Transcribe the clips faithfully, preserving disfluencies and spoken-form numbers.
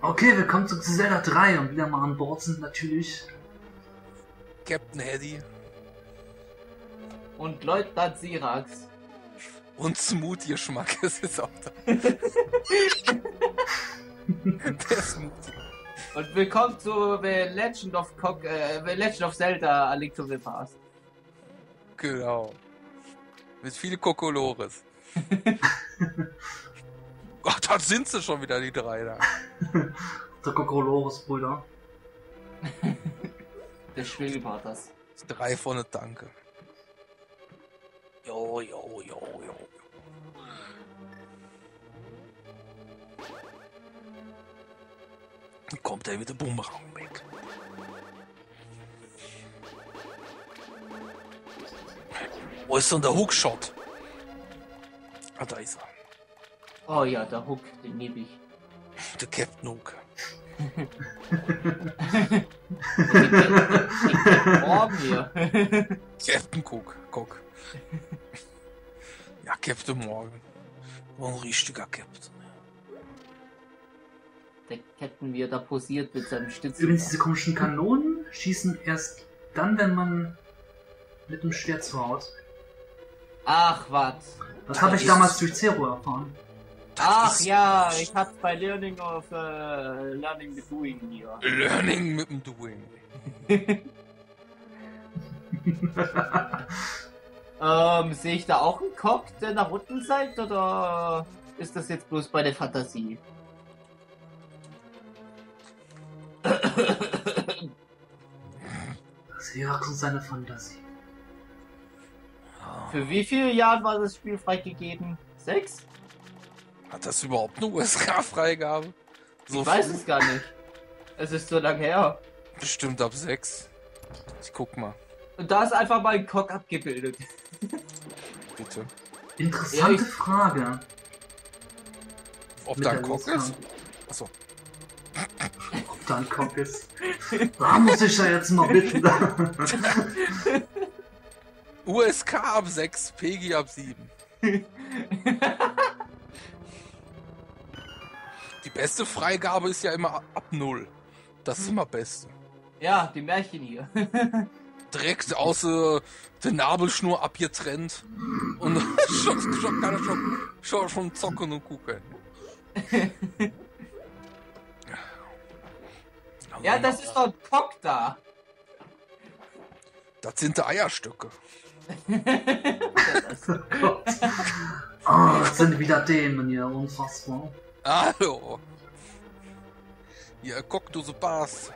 Okay, willkommen zu Zelda drei und wieder mal an Bord sind natürlich Captain Hedy und Leutnant Sirax und Smoothie Schmackes ist auch da. Der Smoothie. und willkommen zu The Legend of Cock, äh, The Legend of Zelda: A Link to the Past. Genau. Mit viel Kokolores. Ach, da sind sie schon wieder, die drei da. der Kokolores-Brüder. Des Schwingelpaters. Drei vorne Danke. Jo, jo, jo, jo. Dann kommt er mit dem Bumerang weg. Wo ist denn der Hookshot? Ah, da ist er. Oh ja, der Hook, den liebe ich. Der Captain Hook. Morgen hier. Captain Cook. Cook. Ja, Captain Morgan. War ein richtiger Captain. Der Captain, wie er da posiert mit seinem Stütze. Übrigens, diese komischen Kanonen schießen erst dann, wenn man mit dem Schwert zuhaut. Ach, was? Das habe ich damals durch Zero erfahren. Ach ja, ich hab's bei Learning of uh, Learning the Doing hier. Learning mit dem Doing. ähm, sehe ich da auch einen Cock, der nach unten zeigt, oder ist das jetzt bloß bei der Fantasie? Sirax und seine Fantasie. Für wie viele Jahre war das Spiel freigegeben? Sechs? Hat das überhaupt eine U S K-Freigabe? So Ich weiß früh? es gar nicht. Es ist so lange her. Bestimmt ab sechs. Ich guck mal, Und da ist einfach mal ein Cock abgebildet. bitte. Interessante Ja, ich- Frage. Ob Mit da ein der Cock U S K. ist? Achso. Ob da ein Cock ist. Da muss ich ja jetzt mal bitten. U S K ab sechs, P G ab sieben. Die beste Freigabe ist ja immer ab null. Das ist immer beste. Ja, die Märchen hier. Direkt aus äh, der Nabelschnur abgetrennt. Und schon, schon kann er schon, schon, schon zocken und gucken. Ja, das ist doch ein Cock da. Das sind die Eierstöcke. Gott. Oh, das sind wieder Dämonen hier, unfassbar. Hallo. Ja, guck du so Bass.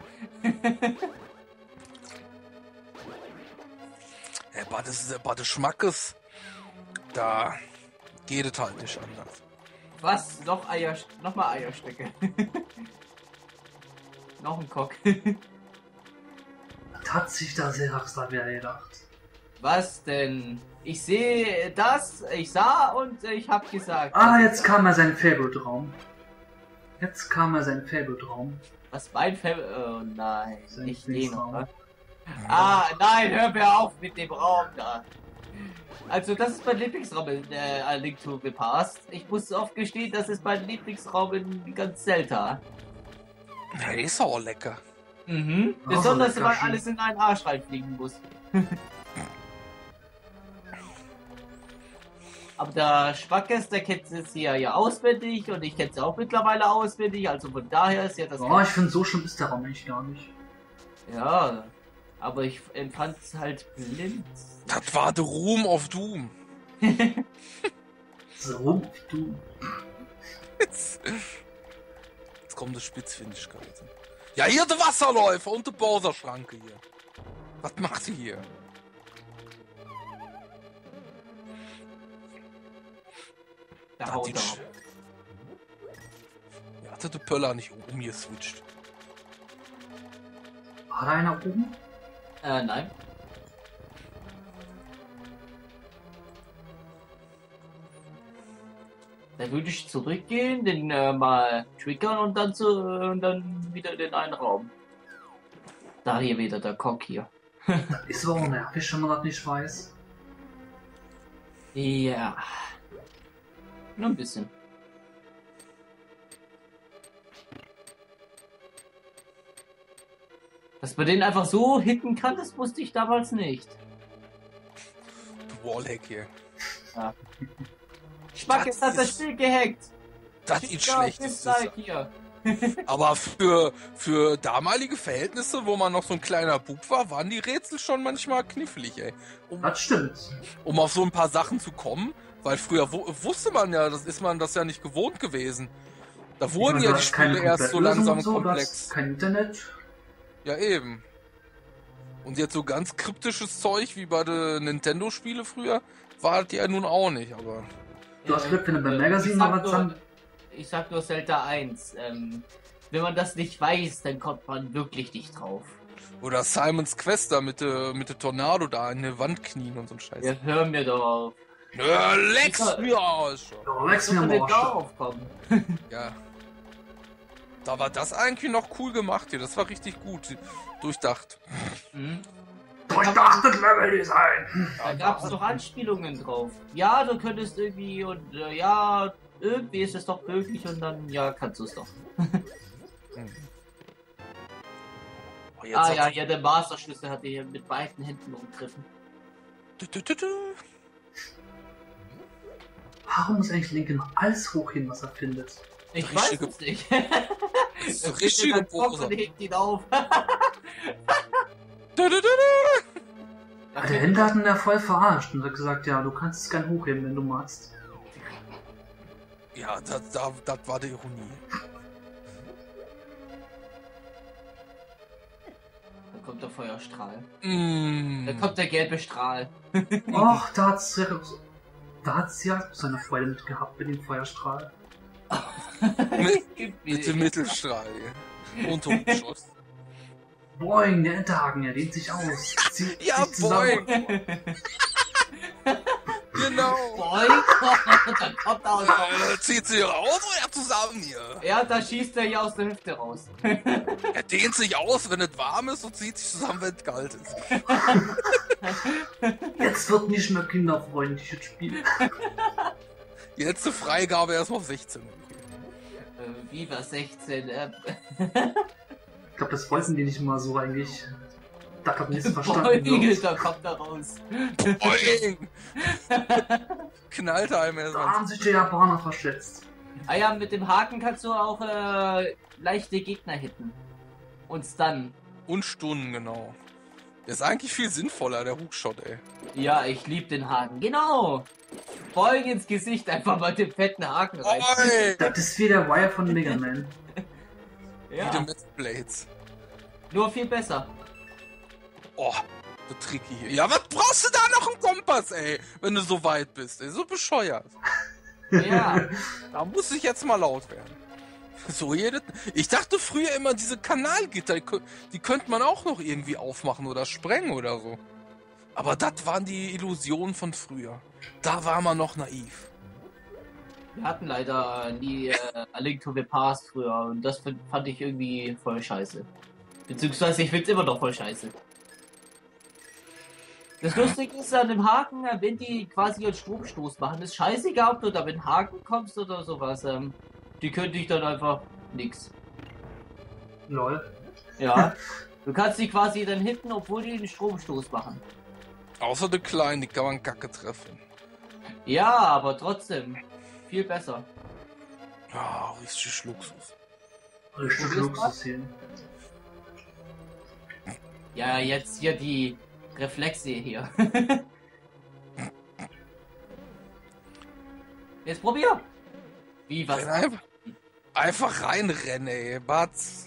Ja, aber das ist aber das Schmackes. Da geht es halt nicht anders. Was? Noch Eier, noch mal Eierstöcke. Noch ein Cock. Was hat sich da Sirax da wieder gedacht? Was denn? Ich sehe das, ich sah und ich hab gesagt. Ah, jetzt kam er sein Favorite-Raum. Jetzt kam er sein Favorite-Raum. Was mein Fam Oh nein, Sein nicht den, Lieblingsraum. oder? Ah, nein, hör mir auf mit dem Raum da. Also, das ist mein Lieblingsraum in äh, A Link to the Past. Ich muss oft gestehen, das ist mein Lieblingsraum in ganz Zelda. Ja, ist auch lecker. Mhm. Oh, Besonders, lecker weil schön. alles in einen Arsch reinfliegen muss. Aber der Schwackes, der kennt es hier ja auswendig und ich kenne es auch mittlerweile auswendig, also von daher ist ja das... Oh, ich finde, so schlimm ist der Raum eigentlich gar nicht. Ja, aber ich empfand es halt blind. Das war der Ruhm of Doom. So, du. Jetzt, jetzt kommt die Spitzfindigkeit. Ja, hier der Wasserläufer und der Bowser-Schranke hier. Was macht sie hier? Da Da haut die er Sch- ab. Ja, hatte der Pöller nicht umgeswitcht. War da einer oben? Äh, nein. Da würde ich zurückgehen, den äh, mal triggern und dann zu äh, und dann wieder in den einen Raum. Da hier wieder der Cock hier. Das ist aber auch nervig, wenn man das nicht weiß. Ja. Nur ein bisschen. Dass man den einfach so hitten kann, das wusste ich damals nicht. Du Wallhack hier. Ja. Schmack, jetzt hat das Spiel gehackt. Das Schick ist doch schlecht. Dislike hier. Aber für, für damalige Verhältnisse, wo man noch so ein kleiner Bub war, waren die Rätsel schon manchmal knifflig, ey. Um, Das stimmt. um auf so ein paar Sachen zu kommen, weil früher wu wusste man ja, das ist man das ja nicht gewohnt gewesen. Da wurden meine, ja du die hast keine Spiele erst so Komplettlösung langsam und so, du komplex. hast kein Internet. Ja, eben. Und jetzt so ganz kryptisches Zeug wie bei den Nintendo-Spiele früher, war die ja nun auch nicht, aber... Du hast Glück, wenn du beim äh, Magazin ich mal sag was nur- an. Ich sag nur Zelda eins. Ähm, wenn man das nicht weiß, dann kommt man wirklich nicht drauf. Oder Simon's Quest da mit der mit der Tornado da in der Wand knien und so ein Scheiß. Ja, hör mir doch auf. Ja, leck's Ich- mir aus schon. Ja, Lex Muss mir man am denn Arsch. darauf kommen? Ja. Da war das eigentlich noch cool gemacht hier. Das war richtig gut durchdacht. Mhm. Durchdachtes Leveldesign. Da gab es doch Anspielungen drauf. Ja, du könntest irgendwie und äh, ja, irgendwie ist es doch möglich und dann ja, kannst du es doch. Oh, jetzt Ah hat- ja, ja, der Masterschlüssel hat hier mit beiden Händen umgriffen. Du, du, du, du. Warum muss eigentlich Link immer alles hochheben, was er findet? Ich Richtige- weiß es nicht. Das ist eine richtige Dann kommt Pose. und hebt ihn auf. Du, du, du, du. Ja, der Händler hat ihn ja voll verarscht und hat gesagt, ja, du kannst es gern hochheben, wenn du magst. Ja, das, das, das war die Ironie. Da kommt der Feuerstrahl. Mm. Da kommt der gelbe Strahl. Och, da hat's ja, da hat's ja seine Freude mit gehabt mit dem Feuerstrahl. Mit dem Mittelstrahl hier. Und Hochschuss. Boing, der Enterhaken, er dehnt sich aus. Zieht Ja, sich zusammen. boing. Genau. Boing! Dann kommt er aus. Äh, zieht sie raus oder zusammen hier? Ja, da schießt er hier aus der Hüfte raus. Er dehnt sich aus, wenn es warm ist und zieht sich zusammen, wenn es kalt ist. Jetzt wird nicht mehr kinderfreundliches Spiel. Jetzt eine Freigabe erstmal auf sechzehn. Äh, Viva sechzehn. Äh, Ich glaube, das wollten die nicht mal so eigentlich. Das hat nichts verstanden. Boing, wird. da kommt er raus. Boing! Knallt einem Da erstmal. haben sich die Japaner verschätzt. Ah ja, mit dem Haken kannst du auch äh, leichte Gegner hitten. Und stunnen. Und Stunden, genau. Der ist eigentlich viel sinnvoller, der Hookshot, ey. Ja, ich lieb den Haken. Genau! Boing ins Gesicht, einfach mal den fetten Haken rein. Oi! Das ist wie der Wire von Mega Man. Wie die Ja, Metal Blades. nur viel besser. Oh, so tricky hier. Ja, was brauchst du da noch einen Kompass, ey? Wenn du so weit bist, ey. So bescheuert. Ja, Da muss ich jetzt mal laut werden. So jede... Ich dachte früher immer, diese Kanalgitter, die, kö- die könnte man auch noch irgendwie aufmachen oder sprengen oder so. Aber das waren die Illusionen von früher. Da war man noch naiv. wir hatten leider nie äh, A Link to the Past früher und das find, fand ich irgendwie voll scheiße. Beziehungsweise ich find's immer noch voll scheiße. Das Lustige ist an dem Haken, äh, wenn die quasi einen Stromstoß machen, ist scheißegal, ob du da mit dem Haken kommst oder sowas. Ähm, die können dich dann einfach nix. Lol. Ja. Du kannst die quasi dann hitten, obwohl die einen Stromstoß machen. Außer die Kleinen, die kann man kacke treffen. Ja, aber trotzdem. Viel besser. Ja, richtig Luxus. Richtig Probier's Luxus hier. Ja, jetzt hier die Reflexe hier. Jetzt probier! Wie, was? Renn Einfach, einfach reinrennen, ey. Batz.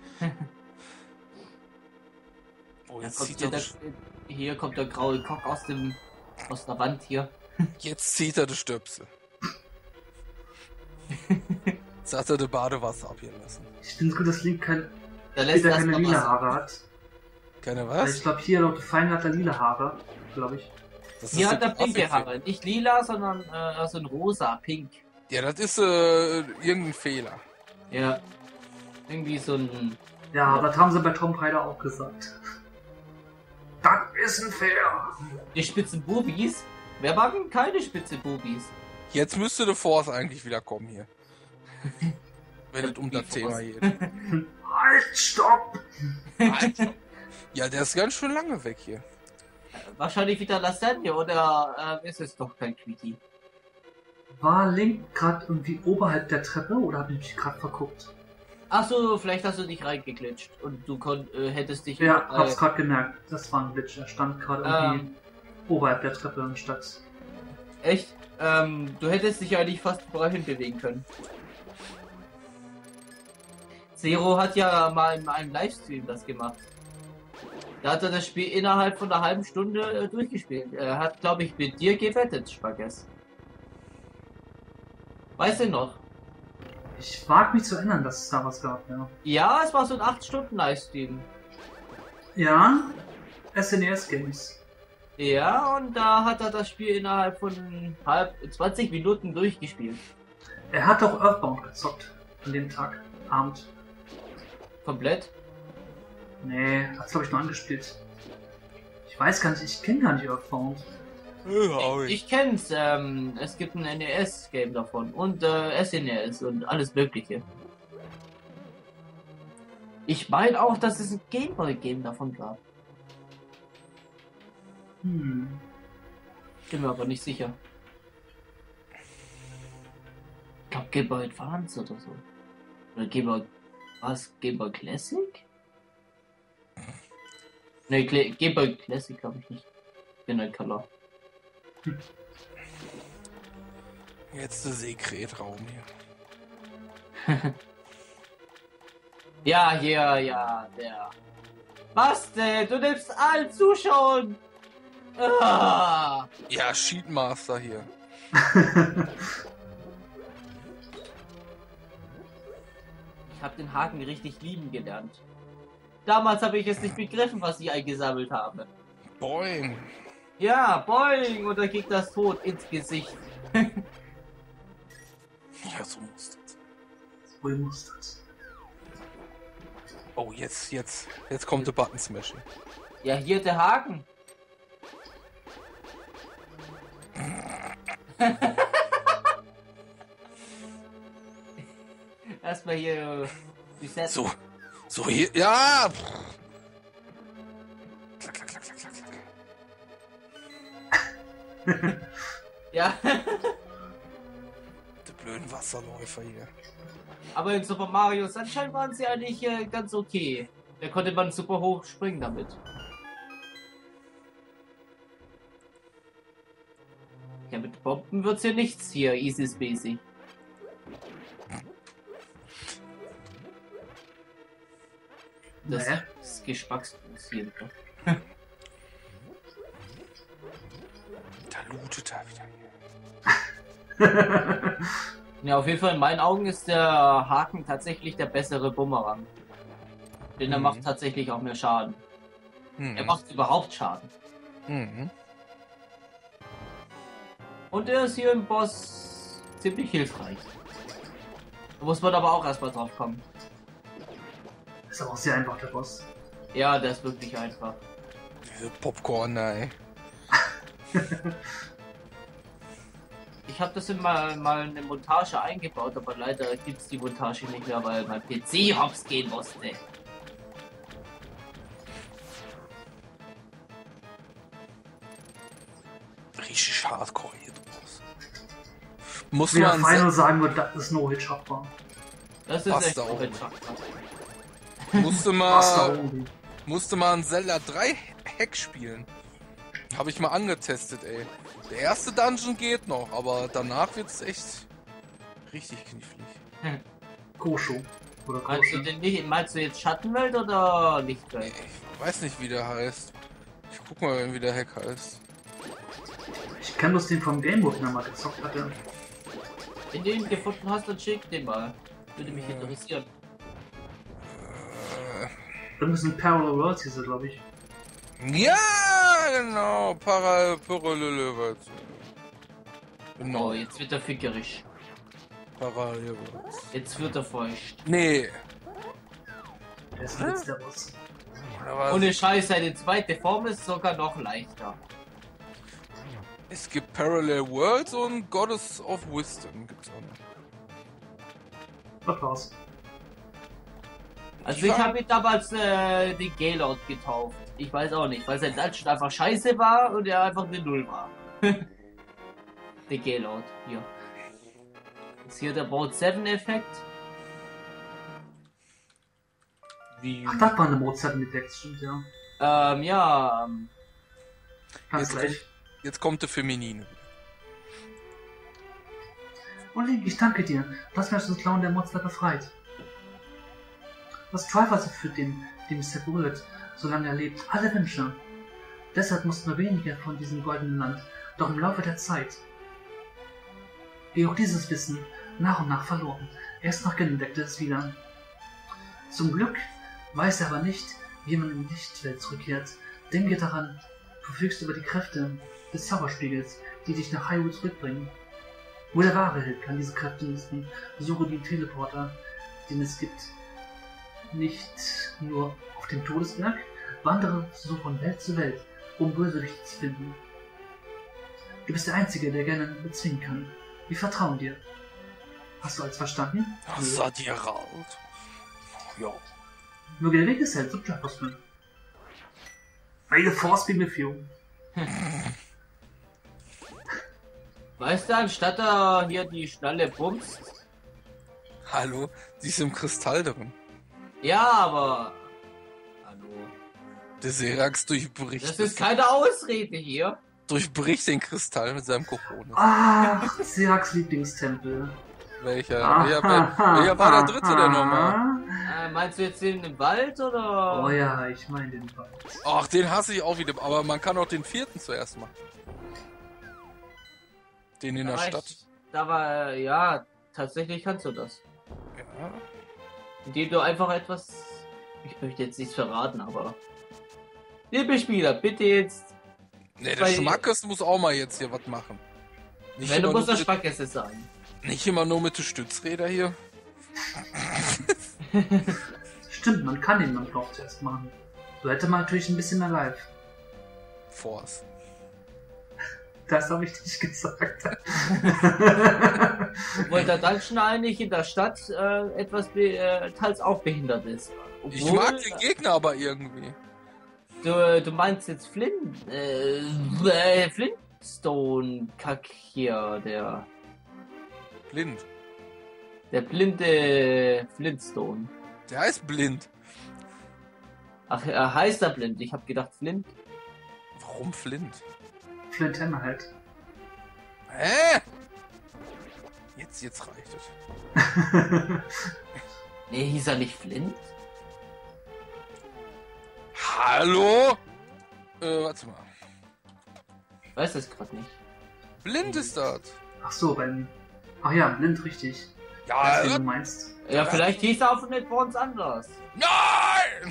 Oh, Dann jetzt kommt zieht, hier, er der, das, hier kommt der graue Kock aus dem aus der Wand hier. jetzt zieht er die Stöpsel. Jetzt hat er das Badewasser abgehen lassen. Ich finde es gut, dass Link kein, Da lässt später das keine mal lila Wasser. Haare hat. Keine Weil was? ich glaube, hier laut Fein hat er lila Haare. Glaube ich. Das Hier ist hat die er pinke Grafik. Haare. Nicht lila, sondern äh, so ein rosa, pink. Ja, das ist äh, irgendein Fehler. Ja. Irgendwie so ein. Ja, Ja. das haben sie bei Tomb Raider auch gesagt. Das ist ein Fehler. Die spitzen Bubis. Wer mag denn keine spitze Bubis? Jetzt müsste der Force eigentlich wieder kommen hier. Wenn es um das Die Force. Thema geht. Halt, stopp! Ja, der ist ganz schön lange weg hier. Wahrscheinlich wieder Lasagne oder äh, ist es doch kein Quickie? War Link gerade irgendwie oberhalb der Treppe oder hab ich mich gerade verguckt? Achso, vielleicht hast du dich reingeglitscht und du konnt, äh, hättest dich... Ja, äh, hab's gerade gemerkt. Das war ein Glitch. Er stand gerade irgendwie Ähm. oberhalb der Treppe anstatt. Echt? Ähm, du hättest dich eigentlich fast überall hin bewegen können. Zero hat ja mal in einem Livestream das gemacht. Da hat er das Spiel innerhalb von einer halben Stunde äh, durchgespielt. Er hat, glaube ich, mit dir gewettet, Spackes. Weißt du noch? Ich wag mich zu erinnern, dass es da was gab, ja. Ja, es war so ein acht Stunden Livestream. Ja, S N E S Games. Ja, und da hat er das Spiel innerhalb von halb zwanzig Minuten durchgespielt. Er hat auch Earthbound gezockt an dem Tag, Abend. Komplett. Nee, hat's glaube ich nur angespielt. Ich weiß gar nicht, ich kenne gar nicht Earthbound. Ja, Ich, ich kenn's, ähm, es gibt ein N E S-Game davon und äh, S N E S und alles mögliche. Ich meine auch, dass es ein Gameboy-Game davon gab. Hm. Bin mir aber nicht sicher. Ich glaube Game Boy Advance oder so. Oder Game Boy... Was? Game Boy Classic? Ne, Cla Game Boy Classic glaube ich nicht. Bin ein Color. Jetzt der Sekretraum hier. Ja, hier, ja, der. Was denn? Du nimmst allen Zuschauen! Ah. Ja, Sheetmaster hier. Ich habe den Haken richtig lieben gelernt. Damals habe ich es nicht begriffen, was ich eingesammelt habe. Boing. Ja, boing! Und dann ging das tot ins Gesicht. Ja, so muss das. So muss das. Oh, jetzt, jetzt, jetzt kommt der Button Smashing. Ja, hier der Haken. Erstmal hier resetten. So, so hier, ja. Klack, klack, klack, klack, klack, klack. Ja. Die blöden Wasserläufer hier. Aber in Super Mario Sunshine waren sie eigentlich äh, ganz okay. Da konnte man super hoch springen damit. Ja, mit Bomben wird's hier nichts hier, easy spacey. Das Nee. ist geschmackslos hier. Ne? Da lootet er wieder hier. Ja, auf jeden Fall in meinen Augen ist der Haken tatsächlich der bessere Bumerang. Denn er Mhm. macht tatsächlich auch mehr Schaden. Mhm. Er macht überhaupt Schaden. Mhm. Und er ist hier im Boss ziemlich hilfreich. Da muss man aber auch erstmal drauf kommen. Ist aber auch sehr einfach, der Boss. Ja, der ist wirklich einfach. Diese Popcorn, ey. Ich habe das in mal, mal eine Montage eingebaut, aber leider gibt es die Montage nicht mehr, weil mein P C hops gehen musste. Richtig hardcore hier, du Boss. Muss Wie der man Final se- sagen wird, das ist no hit schaffbar. Das ist Passt echt auch. einfach. musste Was da mal oben? musste mal ein Zelda drei Hack spielen. Habe ich mal angetestet, ey. Der erste Dungeon geht noch, aber danach wird's echt richtig knifflig. Kosho. Oder Meinst du Kosho. denn nicht, meinst du jetzt Schattenwelt oder Lichtwelt? Ich weiß nicht, wie der heißt. Ich guck mal, wie der Hack heißt. Ich kenne bloß den vom Gameboy, den er mal gezockt hatte. Wenn du ihn gefunden hast, dann schick den mal. Würde mich interessieren. Äh, Da müssen Parallel Worlds hieß er, glaube ich. ja, genau. Para Parallele Worlds. Genau. Oh, jetzt wird er fickerisch. Parallele Worlds. Jetzt wird er feucht. Nee. Der ist jetzt der Boss. Oder was? Ohne Scheiß, seine zweite Form ist sogar noch leichter. Es gibt Parallel Worlds und Goddess of Wisdom gibt's auch noch. Was war's? Also Die ich war- habe ihn damals äh, den Gaylord getauft. Ich weiß auch nicht, weil sein Dungeon einfach scheiße war und er einfach eine Null war. Der Gaylord, hier. Ist hier der Mode sieben Effekt. Wie? Ach, das war eine Mozart mit Decks, stimmt, ja. Ähm, ja. ähm, Ganz Jetzt, gleich. jetzt kommt der Feminine. Und Link, ich danke dir. Du hast mich aus dem Klauen der Monster befreit. Was Triforce erfüllt dem, dem Mister Bullet, solange er lebt, alle Wünsche. Deshalb mussten nur wenige von diesem goldenen Land, doch im Laufe der Zeit geht auch dieses Wissen nach und nach verloren. Erst noch entdeckte es wieder. Zum Glück weiß er aber nicht, wie man in die Lichtwelt zurückkehrt. Denke daran, du verfügst über die Kräfte des Zauberspiegels, die dich nach Hyrule zurückbringen. Nur der wahre Held kann diese Kräfte nutzen. Suche die Teleporter, den es gibt. Nicht nur auf dem Todesberg, wandere so von Welt zu Welt, um Bösewichte zu finden. Du bist der Einzige, der gerne bezwingen kann. Wir vertrauen dir. Hast du alles verstanden? Ach, seid ihr raus? Ja. Nur der Weg ist halt so Jacobsman. May the Force be with you. Weißt du, anstatt er hier die Schnalle bumst. Hallo? Sie ist im Kristall drin. Ja, aber. Hallo. Der Serax durchbricht, Das ist keine Ausrede hier. durchbricht den Kristall mit seinem Kokonis. Ach, Serax Lieblingstempel. Welcher? Ah, Welcher, wel- welcher war der dritte denn nochmal? Äh, meinst du jetzt den im Wald oder? Oh ja, ich meine den Wald. Ach, den hasse ich auch wieder. Aber man kann auch den vierten zuerst machen. Den in der Da war Stadt. ich- Da war, ja, tatsächlich kannst du das. Ja. Indem du einfach etwas. Ich möchte jetzt nichts verraten, aber. Liebe Spieler, bitte jetzt. Ne, der Weil- Schmackes muss auch mal jetzt hier was machen. Nicht Wenn du immer, musst nur das mit, Spargäste sein. nicht immer nur mit den Stützräder hier. Stimmt, man kann den Landlauf zuerst machen. So hätte man natürlich ein bisschen mehr live. Force. Das habe ich nicht gesagt. Obwohl der Dungeon eigentlich in der Stadt äh, etwas be äh, teils auch behindert ist. Obwohl, Ich mag den Gegner aber irgendwie. Du, du meinst jetzt Flint, äh, äh, Flintstone-Kack hier, der, Blind. der blinde Flintstone. Der heißt blind. Ach, er heißt er blind. Ich habe gedacht Flint. Warum Flint? Flint Hammerhead. Hä? Jetzt, jetzt reicht es. Nee, hieß er nicht Flint? Hallo? Äh, warte mal. Ich weiß es gerade nicht. Blind ist das. Ach so, beim. Ach ja, blind, richtig. Ja, Weißt du, wie äh, du meinst. Ja, vielleicht hieß er auf Net Bonds anders. nein!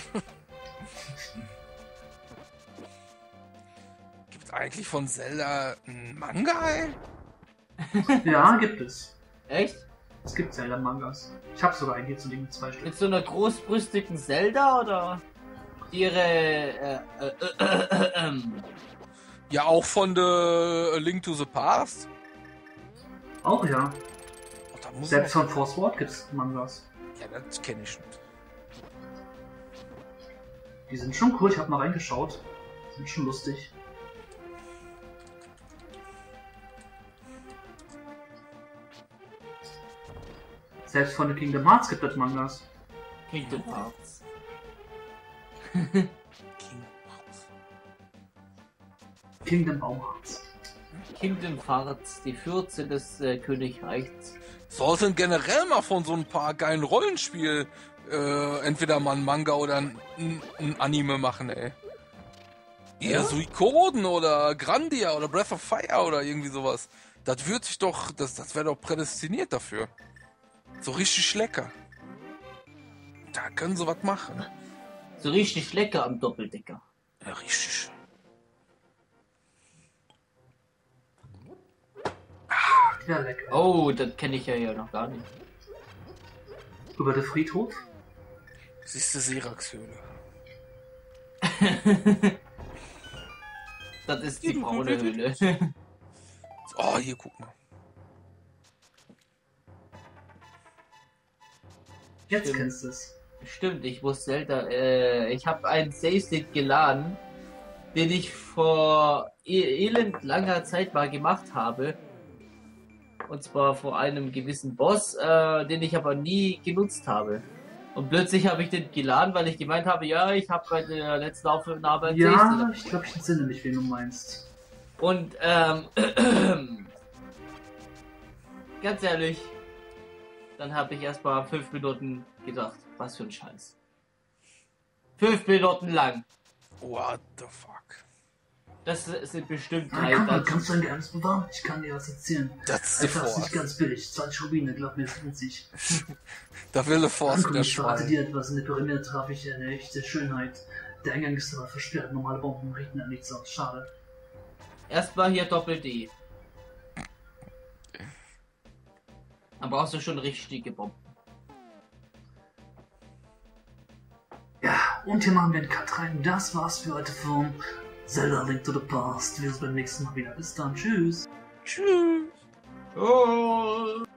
Gibt's eigentlich von Zelda einen Manga, ey? Ja, gibt es. Echt? Es gibt Zelda-Mangas. Ich habe sogar einen hier zu dem zwei Stück. Mit so einer großbrüstigen Zelda oder? Die ihre äh, äh, äh, äh, äh, Ja, auch von The A Link to the Past. Auch ja. Oh, da muss Selbst noch... von Force Ward gibt es Mangas. Ja, das kenne ich nicht. Die sind schon cool, ich habe mal reingeschaut. Die sind schon lustig. Selbst von The Kingdom Hearts gibt es Mangas. Kingdom Hearts. King Hearts. Kingdom Hearts. Kingdom Hearts, die Fürze des äh, Königreichs. Sollten generell mal von so ein paar geilen Rollenspiel äh, entweder mal ein Manga oder ein, ein, ein Anime machen, ey. Eher Ja? Suikoden oder Grandia oder Breath of Fire oder irgendwie sowas. Das würde sich doch, das, das wäre doch prädestiniert dafür. So richtig lecker. Da können sie was machen. So richtig lecker am Doppeldecker. Ja, richtig. Ja, lecker. Oh, das kenne ich ja hier noch gar nicht. Über den Friedhof? Siehst du, Serax-Höhle. Das ist die braune Höhle. Oh, hier, guck mal. Jetzt Stimmt. kennst du es. Stimmt, ich muss Zelda. Äh, ich habe einen Save State geladen, den ich vor e elend langer Zeit mal gemacht habe. Und zwar vor einem gewissen Boss, äh, den ich aber nie genutzt habe. Und plötzlich habe ich den geladen, weil ich gemeint habe, ja, ich habe bei der letzten Aufnahme einen Save Ja, State. ich glaube, ich entsinne mich, wen du meinst. Und ähm, ganz ehrlich, dann habe ich erst mal fünf Minuten gedacht, was für ein Scheiß. Fünf Minuten lang. What the fuck? Das sind bestimmt Ja, drei. komm, mal, Dungeons. kannst du ein Geheimnis bewahren? Ich kann dir was erzählen. Das ist Einfach ist Force. nicht ganz billig. zwanzig Rubine, glaub mir, es lohnt sich. Da will der Force Anguck, wieder ich verrate schreien. dir etwas. In der Pyramide traf ich eine echte Schönheit. Der Eingang ist aber versperrt. Normale Bomben richten an nichts aus. Schade. Erstmal hier Doppel-D. Dann brauchst du schon richtige Bomben. Ja, und hier machen wir einen Cut rein. Das war's für heute von Zelda Link to the Past. Wir sehen uns beim nächsten Mal wieder. Bis dann. Tschüss. Tschüss. Oh.